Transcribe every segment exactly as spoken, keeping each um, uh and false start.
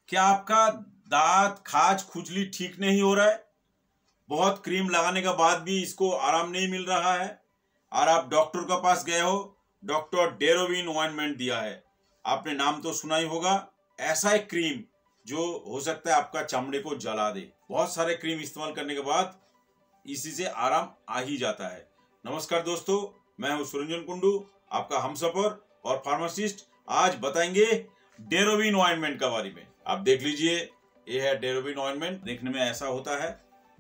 क्या आपका दांत, खाज, खुजली ठीक नहीं हो रहा है? बहुत क्रीम लगाने के बाद भी इसको आराम नहीं मिल रहा है और आप डॉक्टर के पास गए हो, डॉक्टर डेरोविन ऑइंटमेंट दिया है, आपने नाम तो सुना ही होगा। ऐसा एक क्रीम जो हो सकता है आपका चमड़े को जला दे। बहुत सारे क्रीम इस्तेमाल करने के बाद इसी से आराम आ ही जाता है। नमस्कार दोस्तों, मैं हूं सुरंजन कुंडू, आपका हमसफर और फार्मासिस्ट। आज बताएंगे डेरोविन ऑइंटमेंट के बारे में। आप देख लीजिए, ये है डेरोविन ऑइंटमेंट। देखने में ऐसा होता है,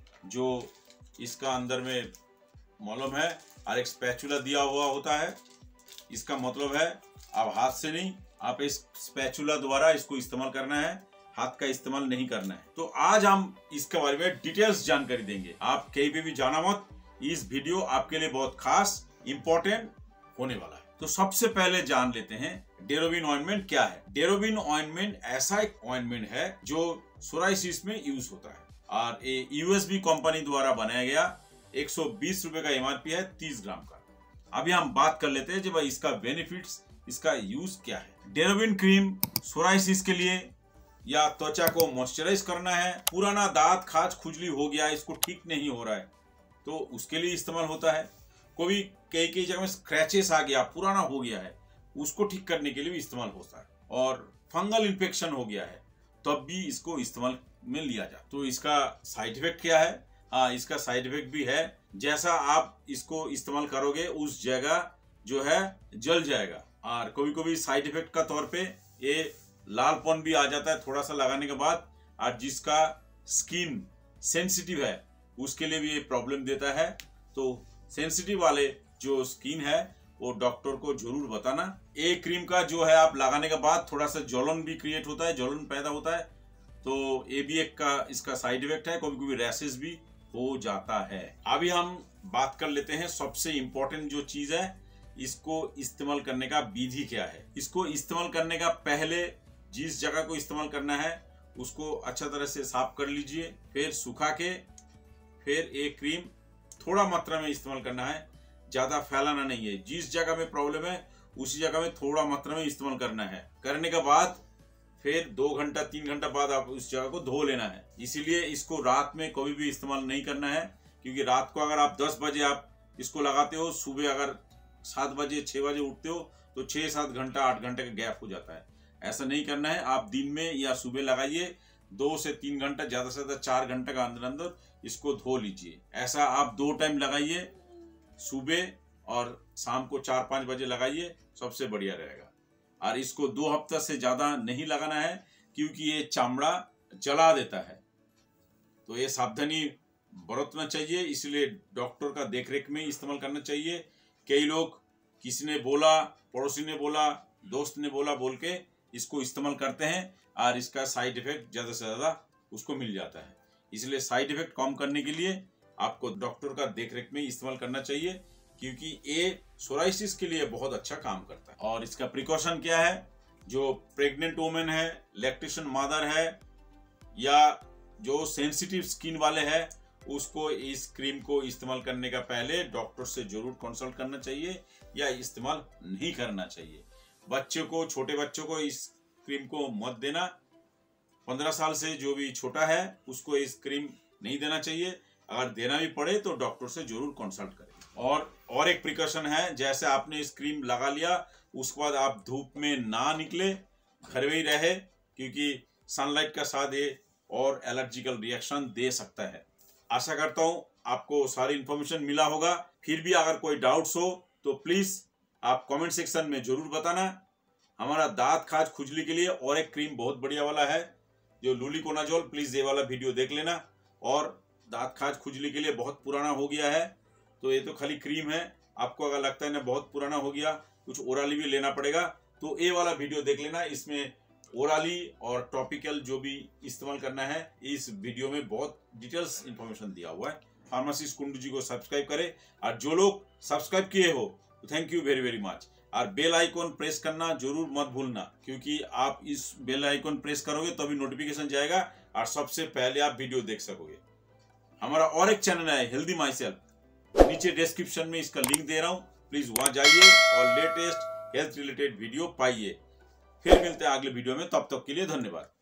जो इसका अंदर में मलम है और एक स्पैचुला दिया हुआ होता है। इसका मतलब है आप हाथ से नहीं, आप इस स्पैचुला द्वारा इसको इस्तेमाल करना है, हाथ का इस्तेमाल नहीं करना है। तो आज हम इसके बारे में डिटेल्स जानकारी देंगे। आप कहीं पे भी जाना मत, इस वीडियो आपके लिए बहुत खास इंपॉर्टेंट होने वाला है। तो सबसे पहले जान लेते हैं डेरोविन ऑइंटमेंट क्या है। डेरोविन ऑइंटमेंट ऐसा एक ऑइंटमेंट है जो सोराइसिस में यूज होता है और ये यूएसबी कंपनी द्वारा बनाया गया। एक सौ बीस रुपए का एमआरपी है, तीस ग्राम का। अभी हम बात कर लेते हैं जब इसका बेनिफिट्स, इसका यूज क्या है। डेरोविन क्रीम सोराइसिस के लिए या त्वचा को मॉइस्चराइज करना है, पुराना दांत, खाज, खुजली हो गया, इसको ठीक नहीं हो रहा है तो उसके लिए इस्तेमाल होता है। कोई कई कई जगह में स्क्रैचेस आ गया, पुराना हो गया है, उसको ठीक करने के लिए भी इस्तेमाल होता है। और फंगल इन्फेक्शन हो गया है तब भी इसको इस्तेमाल में लिया जाता। तो इसका साइड इफेक्ट क्या है? हाँ, इसका साइड इफेक्ट भी है। जैसा आप इसको इस्तेमाल करोगे उस जगह जो है जल जाएगा और कभी कभी साइड इफेक्ट का तौर पे ये लालपन भी आ जाता है थोड़ा सा लगाने के बाद। और जिसका स्किन सेंसिटिव है उसके लिए भी ये प्रॉब्लम देता है। तो सेंसिटिव वाले जो स्किन है वो डॉक्टर को जरूर बताना। एक क्रीम का जो है आप लगाने के बाद थोड़ा सा जलन भी क्रिएट होता है, जलन पैदा होता है, तो ये भी एक का इसका साइड इफेक्ट है। कभी कभी रैशेस भी हो जाता है। अभी हम बात कर लेते हैं सबसे इम्पोर्टेंट जो चीज है, इसको इस्तेमाल करने का विधि क्या है। इसको इस्तेमाल करने का पहले जिस जगह को इस्तेमाल करना है उसको अच्छा तरह से साफ कर लीजिए, फिर सुखा के फिर एक क्रीम थोड़ा मात्रा में इस्तेमाल करना है, ज्यादा फैलाना नहीं है। जिस जगह में प्रॉब्लम है उसी जगह में थोड़ा मात्रा में इस्तेमाल करना है। करने के बाद फिर दो घंटा तीन घंटा बाद आप उस जगह को धो लेना है। इसीलिए इसको रात में कभी भी इस्तेमाल नहीं करना है, क्योंकि रात को अगर आप दस बजे आप इसको लगाते हो, सुबह अगर सात बजे छह बजे उठते हो तो छह सात घंटा आठ घंटे का गैप हो जाता है। ऐसा नहीं करना है। आप दिन में या सुबह लगाइए, दो से तीन घंटा, ज्यादा से ज्यादा चार घंटे का अंदर अंदर इसको धो लीजिए। ऐसा आप दो टाइम लगाइए, सुबह और शाम को चार पांच बजे लगाइए, सबसे बढ़िया रहेगा। और इसको दो हफ्ता से ज्यादा नहीं लगाना है क्योंकि ये चमड़ा जला देता है। तो ये सावधानी बरतना चाहिए, इसलिए डॉक्टर का देखरेख में इस्तेमाल करना चाहिए। कई लोग, किसी ने बोला, पड़ोसी ने बोला, दोस्त ने बोला बोल के इसको इस्तेमाल करते हैं और इसका साइड इफेक्ट ज्यादा से ज्यादा उसको मिल जाता है। इसलिए साइड इफेक्ट कम करने के लिए आपको डॉक्टर का देखरेख में इस्तेमाल करना चाहिए, क्योंकि ये सोराइसिस के लिए बहुत अच्छा काम करता है। और इसका प्रिकॉशन क्या है? जो प्रेग्नेंट वुमेन है, लैक्टेशन मदर है या जो सेंसिटिव स्किन वाले हैं, उसको इस क्रीम को इस्तेमाल करने का पहले डॉक्टर से जरूर कंसल्ट करना चाहिए या इस्तेमाल नहीं करना चाहिए। बच्चे को, छोटे बच्चों को इस क्रीम को मत देना। पंद्रह साल से जो भी छोटा है उसको इस क्रीम नहीं देना चाहिए। अगर देना भी पड़े तो डॉक्टर से जरूर कंसल्ट करें। और और एक प्रिकॉशन है, जैसे आपने इस क्रीम लगा लिया उसके बाद आप धूप में ना निकले, घर में ही रहे, क्योंकि सनलाइट का साथ ये और एलर्जिकल रिएक्शन दे सकता है। आशा करता हूं आपको सारी इंफॉर्मेशन मिला होगा। फिर भी अगर कोई डाउट्स हो तो प्लीज आप कमेंट सेक्शन में जरूर बताना। हमारा दांत, खाज, खुजली के लिए और एक क्रीम बहुत बढ़िया वाला है जो लुलिकोनाजोल, प्लीज ये वाला वीडियो देख लेना। और दांत, खाज, खुजली के लिए बहुत पुराना हो गया है तो ये तो खाली क्रीम है। आपको अगर लगता है ना बहुत पुराना हो गया, कुछ ओराली भी लेना पड़ेगा, तो ये वाला वीडियो देख लेना। इसमें ओराली और टॉपिकल जो भी इस्तेमाल करना है इस वीडियो में बहुत डिटेल्स इंफॉर्मेशन दिया हुआ है। फार्मासिस्ट कुंडू जी को सब्सक्राइब करें, और जो लोग सब्सक्राइब किए हो thank you very very much. और बेल आइकॉन प्रेस करना जरूर मत भूलना, क्योंकि आप इस बेल आइकॉन प्रेस करोगे तभी तो नोटिफिकेशन जाएगा और सबसे पहले आप वीडियो देख सकोगे। हमारा और एक चैनल है हेल्दी माई सेल्फ, नीचे डिस्क्रिप्शन में इसका लिंक दे रहा हूँ, प्लीज वहां जाइए और लेटेस्ट हेल्थ रिलेटेड वीडियो पाइए। फिर मिलते हैं अगले वीडियो में, तब तक के लिए धन्यवाद।